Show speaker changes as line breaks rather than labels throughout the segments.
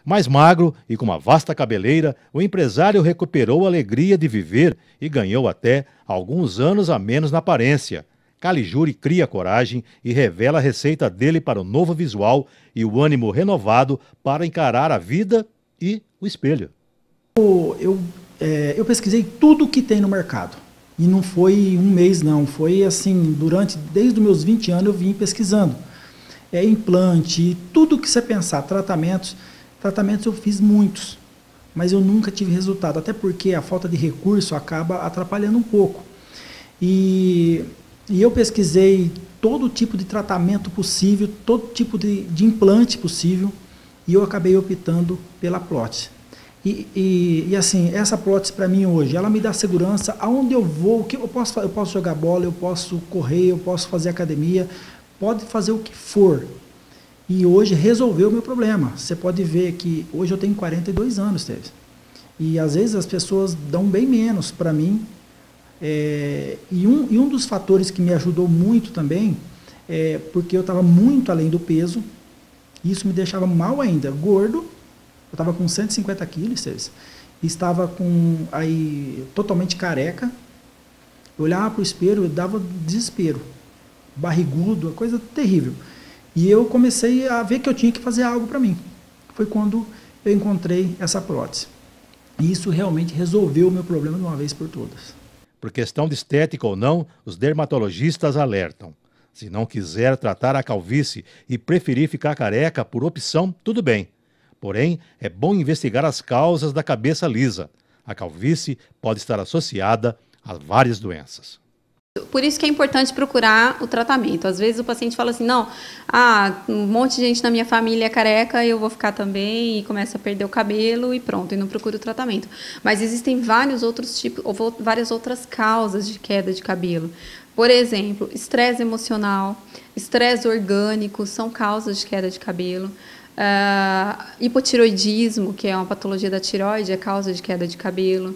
Mais magro e com uma vasta cabeleira, o empresário recuperou a alegria de viver e ganhou até alguns anos a menos na aparência. Caligiuri cria coragem e revela a receita dele para o novo visual e o ânimo renovado para encarar a vida e o espelho.
Eu pesquisei tudo que tem no mercado. E não foi um mês, não. Foi assim, desde os meus 20 anos eu vim pesquisando. Implante, tudo que você pensar, tratamentos eu fiz muitos. Mas eu nunca tive resultado, até porque a falta de recurso acaba atrapalhando um pouco. E eu pesquisei todo tipo de tratamento possível, todo tipo de implante possível, e eu acabei optando pela prótese. E assim, essa prótese para mim hoje, ela me dá segurança aonde eu vou, que eu posso jogar bola, eu posso correr, eu posso fazer academia, pode fazer o que for. E hoje resolveu o meu problema. Você pode ver que hoje eu tenho 42 anos, Teves. E às vezes as pessoas dão bem menos para mim. E um dos fatores que me ajudou muito também, porque eu estava muito além do peso, e isso me deixava mal ainda, gordo. Eu estava com 150 quilos, estava totalmente careca. Eu olhava para o espelho e dava desespero. Barrigudo, coisa terrível. E eu comecei a ver que eu tinha que fazer algo para mim. Foi quando eu encontrei essa prótese. E isso realmente resolveu o meu problema de uma vez por todas.
Por questão de estética ou não, os dermatologistas alertam. Se não quiser tratar a calvície e preferir ficar careca por opção, tudo bem. Porém, é bom investigar as causas da cabeça lisa. A calvície pode estar associada a várias doenças.
Por isso que é importante procurar o tratamento. Às vezes o paciente fala assim, não, um monte de gente na minha família é careca, eu vou ficar também, e começa a perder o cabelo e pronto, e não procura o tratamento. Mas existem vários outros tipos, ou várias outras causas de queda de cabelo. Por exemplo, estresse emocional, estresse orgânico são causas de queda de cabelo. Hipotiroidismo, que é uma patologia da tireoide, é causa de queda de cabelo.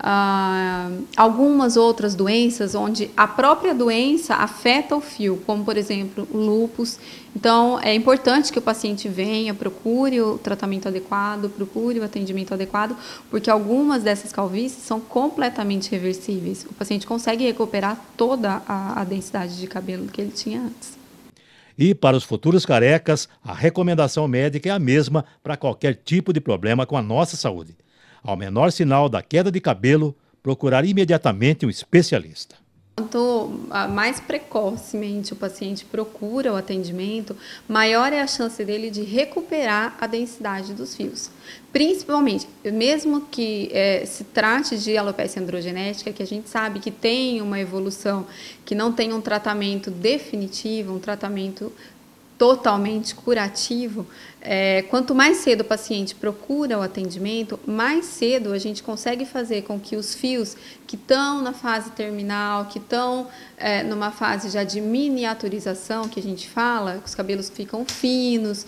Algumas outras doenças onde a própria doença afeta o fio, como por exemplo o lúpus. Então é importante que o paciente venha, procure o tratamento adequado, procure o atendimento adequado, porque algumas dessas calvícies são completamente reversíveis. O paciente consegue recuperar toda a densidade de cabelo que ele tinha antes.
E para os futuros carecas, a recomendação médica é a mesma para qualquer tipo de problema com a nossa saúde. Ao menor sinal da queda de cabelo, procurar imediatamente um especialista.
Quanto mais precocemente o paciente procura o atendimento, maior é a chance dele de recuperar a densidade dos fios. Principalmente, mesmo que se trate de alopecia androgenética, que a gente sabe que tem uma evolução, que não tem um tratamento definitivo, um tratamento totalmente curativo, quanto mais cedo o paciente procura o atendimento, mais cedo a gente consegue fazer com que os fios que estão na fase terminal, que estão numa fase já de miniaturização, que a gente fala, os cabelos ficam finos,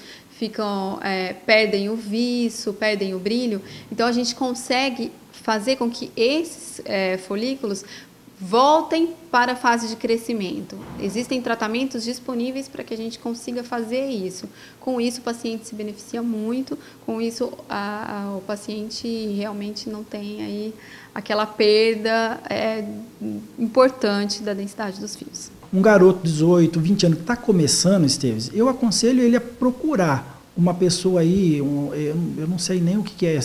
perdem o viço, perdem o brilho, então a gente consegue fazer com que esses folículos voltem para a fase de crescimento. Existem tratamentos disponíveis para que a gente consiga fazer isso. Com isso, o paciente se beneficia muito, com isso, o paciente realmente não tem aí aquela perda importante da densidade dos fios.
Um garoto de 18, 20 anos que está começando, Esteves, eu aconselho ele a procurar uma pessoa aí, eu não sei nem o que é,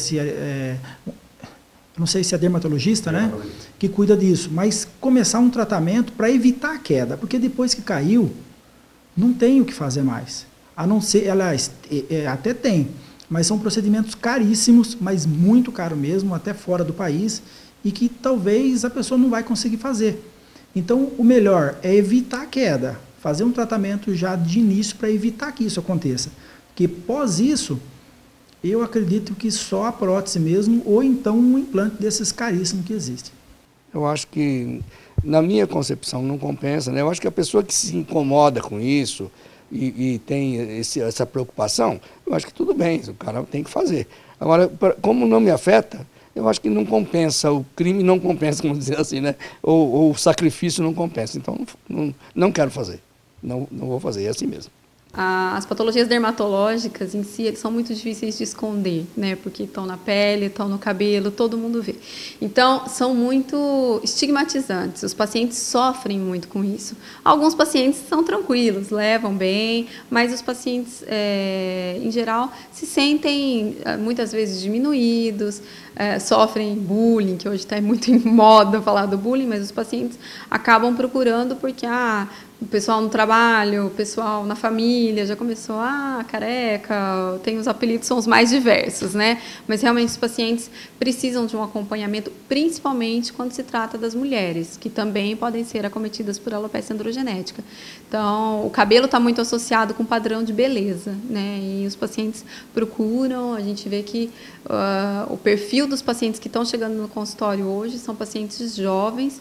não sei se é dermatologista, né, que cuida disso, mas começar um tratamento para evitar a queda, porque depois que caiu, não tem o que fazer mais. A não ser, até tem, mas são procedimentos caríssimos, mas muito caro mesmo, até fora do país, e que talvez a pessoa não vai conseguir fazer. Então, o melhor é evitar a queda, fazer um tratamento já de início para evitar que isso aconteça. Porque pós isso, eu acredito que só a prótese mesmo, ou então um implante desses caríssimos que existem.
Eu acho que, na minha concepção, não compensa, né? Eu acho que a pessoa que se incomoda com isso e tem essa preocupação, eu acho que tudo bem, o cara tem que fazer. Agora, como não me afeta, eu acho que não compensa, o crime não compensa, vamos dizer assim, né? Ou o sacrifício não compensa. Então, não quero fazer, não vou fazer, é assim mesmo.
As patologias dermatológicas em si, eles são muito difíceis de esconder, né? Porque estão na pele, estão no cabelo, todo mundo vê. Então, são muito estigmatizantes. Os pacientes sofrem muito com isso. Alguns pacientes são tranquilos, levam bem, mas os pacientes, em geral, se sentem muitas vezes diminuídos, sofrem bullying, que hoje está muito em moda falar do bullying, mas os pacientes acabam procurando porque o pessoal no trabalho, o pessoal na família já começou, careca, tem os apelidos, são os mais diversos, né? Mas realmente os pacientes precisam de um acompanhamento, principalmente quando se trata das mulheres, que também podem ser acometidas por alopecia androgenética. Então, o cabelo está muito associado com padrão de beleza, né? E os pacientes procuram, a gente vê que o perfil dos pacientes que estão chegando no consultório hoje são pacientes jovens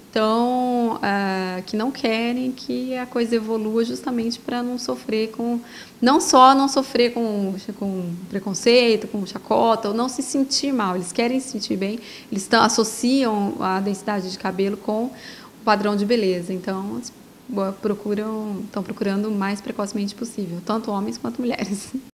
que não querem que a coisa evolua justamente para não sofrer não só não sofrer com preconceito, com chacota, ou não se sentir mal, eles querem se sentir bem, eles associam a densidade de cabelo com o padrão de beleza, então estão procurando o mais precocemente possível, tanto homens quanto mulheres.